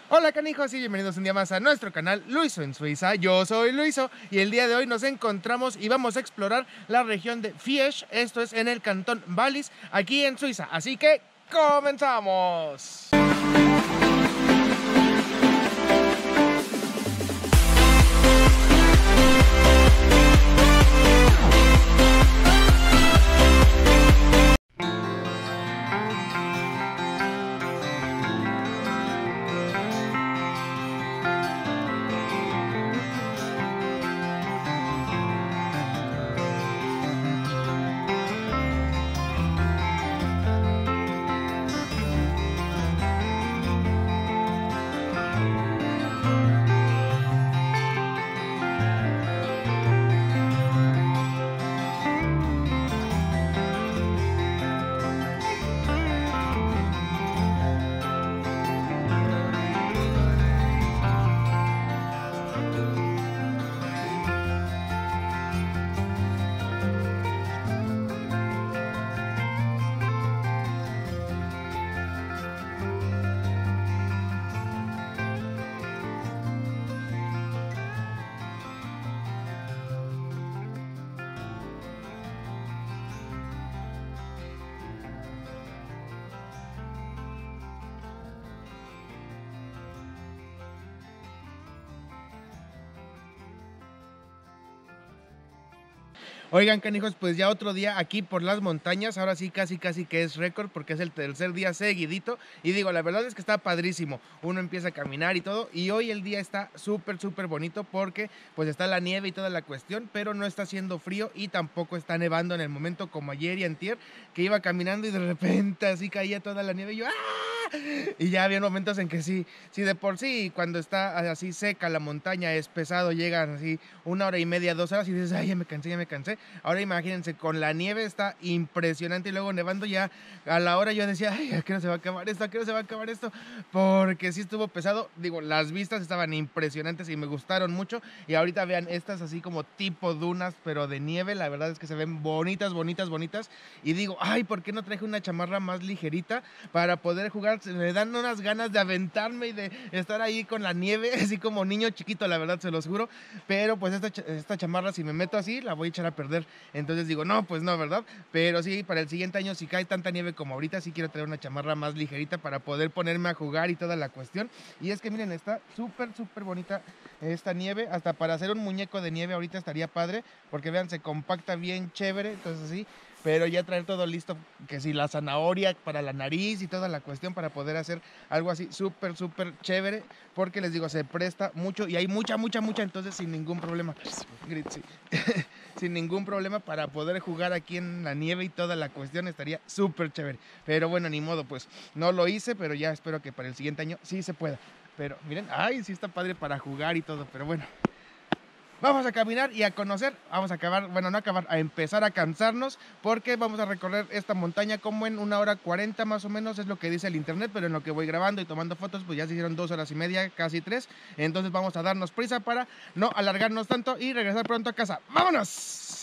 Hola canijos y bienvenidos un día más a nuestro canal Luiso en Suiza. Yo soy Luiso y el día de hoy nos encontramos y vamos a explorar la región de Fieschi, esto es en el cantón Wallis, aquí en Suiza. Así que ¡comenzamos! Oigan canijos, pues ya otro día aquí por las montañas, ahora sí casi que es récord porque es el tercer día seguidito y digo, la verdad es que está padrísimo, uno empieza a caminar y todo y hoy el día está súper bonito porque pues está la nieve y toda la cuestión, pero no está haciendo frío y tampoco está nevando en el momento como ayer y antier que iba caminando y de repente así caía toda la nieve y yo ¡ah! Y ya había momentos en que sí de por sí cuando está así seca la montaña es pesado, llegan así 1 hora y media, 2 horas y dices, ay, ya me cansé. Ahora imagínense, con la nieve está impresionante y luego nevando ya a la hora yo decía, ay, ¿a qué hora se va a acabar esto? ¿A qué hora se va a acabar esto? Porque sí estuvo pesado, digo, las vistas estaban impresionantes y me gustaron mucho y ahorita vean estas así como tipo dunas, pero de nieve, la verdad es que se ven bonitas y digo, ay, ¿por qué no traje una chamarra más ligerita para poder jugar? Se me dan unas ganas de aventarme y de estar ahí con la nieve, así como niño chiquito, la verdad, se los juro, pero pues esta chamarra si me meto así, la voy a echar a perder. Entonces digo, no, pues no, ¿verdad? Pero sí, para el siguiente año, si cae tanta nieve como ahorita, sí quiero traer una chamarra más ligerita para poder ponerme a jugar y toda la cuestión. Y es que miren, está súper bonita esta nieve, hasta para hacer un muñeco de nieve ahorita estaría padre, porque vean, se compacta bien chévere, entonces sí. Pero ya traer todo listo, que si la zanahoria para la nariz y toda la cuestión para poder hacer algo así súper chévere, porque les digo, se presta mucho y hay mucha, entonces sin ningún problema, sin ningún problema para poder jugar aquí en la nieve y toda la cuestión estaría súper chévere. Pero bueno, ni modo, pues no lo hice, pero ya espero que para el siguiente año sí se pueda. Pero miren, ay, sí está padre para jugar y todo, pero bueno. Vamos a caminar y a conocer, vamos a acabar, bueno, no acabar, a empezar a cansarnos porque vamos a recorrer esta montaña como en 1 hora 40 más o menos, es lo que dice el internet, pero en lo que voy grabando y tomando fotos, pues ya se hicieron 2 horas y media, casi 3, entonces vamos a darnos prisa para no alargarnos tanto y regresar pronto a casa. ¡Vámonos!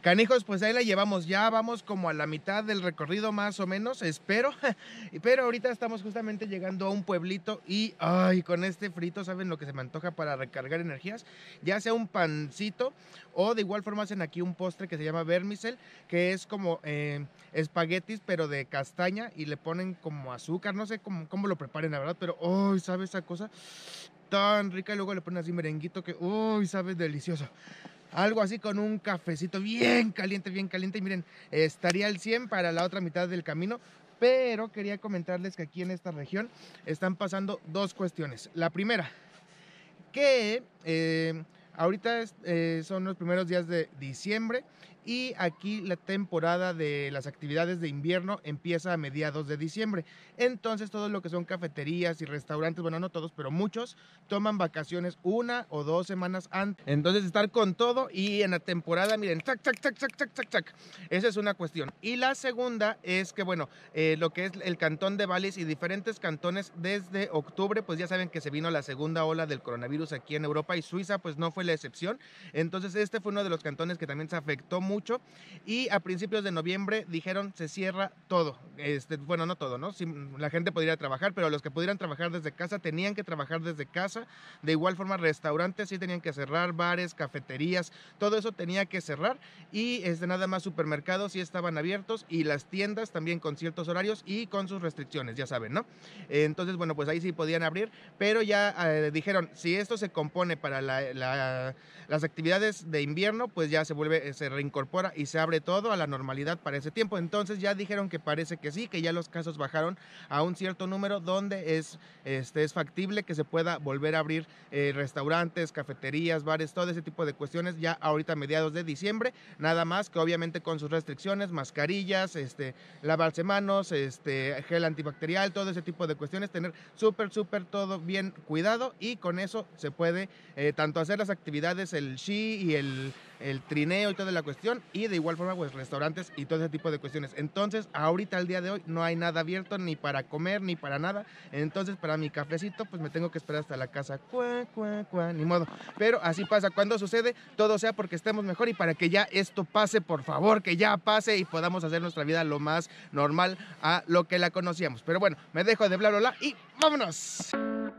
Canijos, pues ahí la llevamos, ya vamos como a la mitad del recorrido más o menos, espero, pero ahorita estamos justamente llegando a un pueblito y, ay, con este frito, ¿saben lo que se me antoja para recargar energías? Ya sea un pancito o de igual forma hacen aquí un postre que se llama vermicel, que es como espaguetis, pero de castaña y le ponen como azúcar, no sé cómo lo preparen, la verdad, pero, ay, ¿sabe esa cosa? Tan rica y luego le ponen así merenguito que, uy, sabe delicioso. Algo así con un cafecito bien caliente, bien caliente. Y miren, estaría al 100 para la otra mitad del camino. Pero quería comentarles que aquí en esta región están pasando dos cuestiones. La primera, que ahorita son los primeros días de diciembre y aquí la temporada de las actividades de invierno empieza a mediados de diciembre. Entonces todo lo que son cafeterías y restaurantes, bueno, no todos, pero muchos, toman vacaciones 1 o 2 semanas antes. Entonces estar con todo y en la temporada, miren, tac, tac, tac, tac, tac, tac, tac. Esa es una cuestión. Y la segunda es que, bueno, lo que es el cantón de Vallis y diferentes cantones desde octubre, pues ya saben que se vino la segunda ola del coronavirus aquí en Europa y Suiza pues no fue la excepción. Entonces este fue uno de los cantones que también se afectó mucho y a principios de noviembre dijeron se cierra todo. Bueno, no todo, ¿no? Sí, la gente podría trabajar, pero los que pudieran trabajar desde casa tenían que trabajar desde casa. De igual forma restaurantes sí tenían que cerrar, bares, cafeterías, todo eso tenía que cerrar y nada más supermercados sí estaban abiertos y las tiendas también con ciertos horarios y con sus restricciones, ya saben, ¿no? Entonces, bueno, pues ahí sí podían abrir, pero ya dijeron, si esto se compone para las actividades de invierno, pues ya se reincorpora y se abre todo a la normalidad para ese tiempo. Entonces ya dijeron que parece que sí, que ya los casos bajaron a un cierto número donde es factible que se pueda volver a abrir restaurantes, cafeterías, bares, todo ese tipo de cuestiones ya ahorita a mediados de diciembre, nada más que obviamente con sus restricciones, mascarillas, lavarse manos, gel antibacterial, todo ese tipo de cuestiones, tener súper todo bien cuidado y con eso se puede tanto hacer las actividades, el esquí y el trineo y toda la cuestión y de igual forma pues restaurantes y todo ese tipo de cuestiones. Entonces ahorita al día de hoy no hay nada abierto ni para comer ni para nada, entonces para mi cafecito pues me tengo que esperar hasta la casa, ni modo, pero así pasa cuando sucede, todo sea porque estemos mejor y para que ya esto pase, por favor, que ya pase y podamos hacer nuestra vida lo más normal a lo que la conocíamos. Pero bueno, me dejo de bla bla bla y vámonos.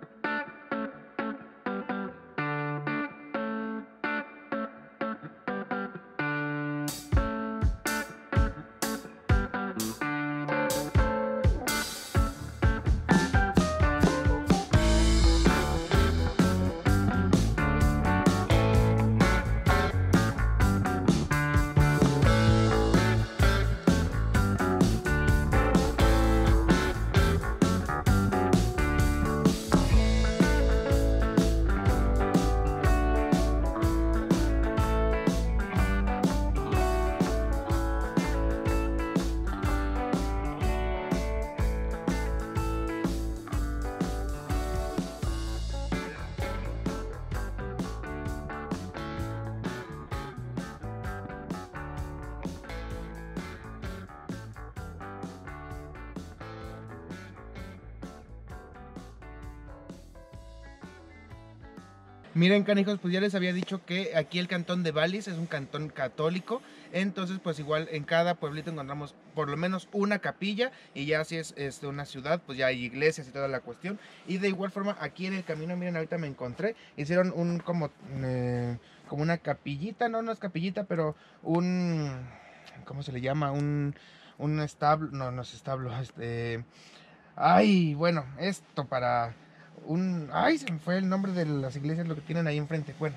Miren, canijos, pues ya les había dicho que aquí el cantón de Vallis es un cantón católico, entonces pues igual en cada pueblito encontramos por lo menos una capilla y ya si es una ciudad pues ya hay iglesias y toda la cuestión. Y de igual forma aquí en el camino, miren, ahorita me encontré, hicieron como una capillita, no es capillita, pero ¿cómo se le llama? Un establo, no es establo, ay, bueno, esto para... ay, se me fue el nombre de las iglesias, lo que tienen ahí enfrente. Bueno,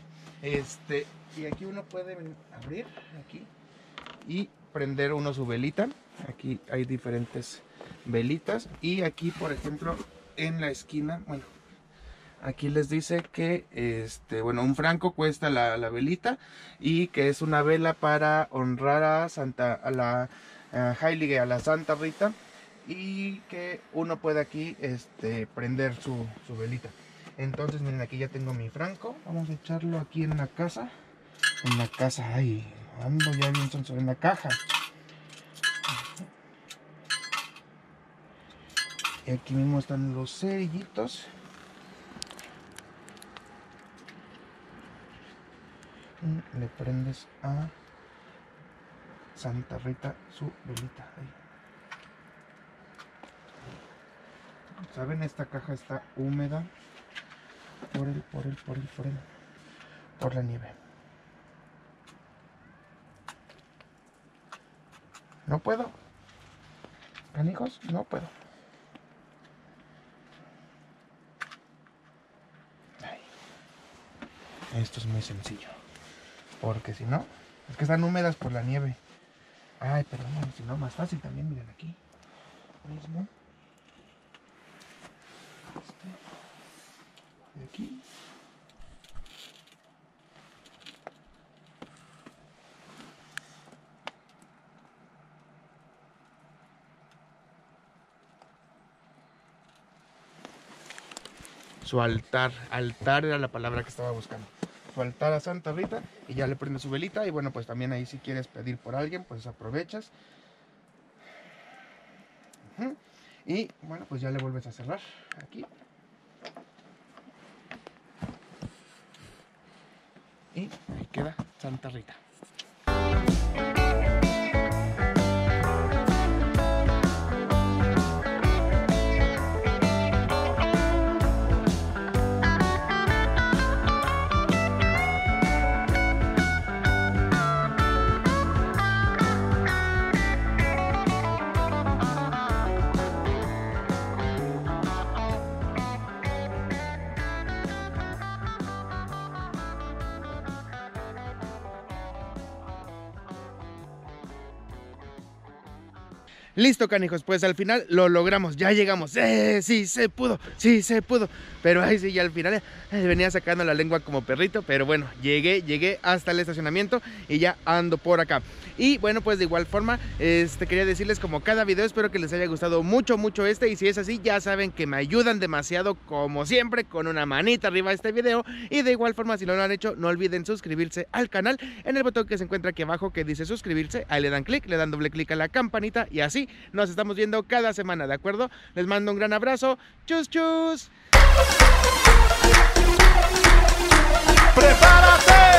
y aquí uno puede abrir aquí y prender uno su velita. Aquí hay diferentes velitas y aquí, por ejemplo, en la esquina, bueno, aquí les dice que bueno, un franco cuesta la velita y que es una vela para honrar a la Heilige, a la Santa Rita, y que uno puede aquí prender su velita. Entonces miren, aquí ya tengo mi franco, vamos a echarlo aquí en la casa, ay, ando ya bien sonso, en la caja. Y aquí mismo están los cerillitos. Le prendes a Santa Rita su velita. Ahí. ¿Saben? Esta caja está húmeda por la nieve. No puedo. Canijos, no puedo. Ay. Esto es muy sencillo. Porque si no, es que están húmedas por la nieve. Ay, pero no, si no, más fácil también, miren aquí. Mismo. De aquí. Su altar era la palabra que estaba buscando. Su altar a Santa Rita y ya le prende su velita y bueno, pues también ahí si quieres pedir por alguien, pues aprovechas. Y bueno, pues ya le vuelves a cerrar aquí. Y ahí queda Santa Rita. Listo, canijos, pues al final lo logramos, ya llegamos. Sí se pudo, sí se pudo. Pero ahí sí, ya al final venía sacando la lengua como perrito. Pero bueno, llegué hasta el estacionamiento y ya ando por acá. Y bueno, pues de igual forma, quería decirles como cada video, espero que les haya gustado mucho este. Y si es así, ya saben que me ayudan demasiado, como siempre, con una manita arriba a este video. Y de igual forma, si no lo han hecho, no olviden suscribirse al canal en el botón que se encuentra aquí abajo que dice suscribirse. Ahí le dan clic, le dan doble clic a la campanita y así nos estamos viendo cada semana, ¿de acuerdo? Les mando un gran abrazo. ¡Chus, chus! ¡Prepárate!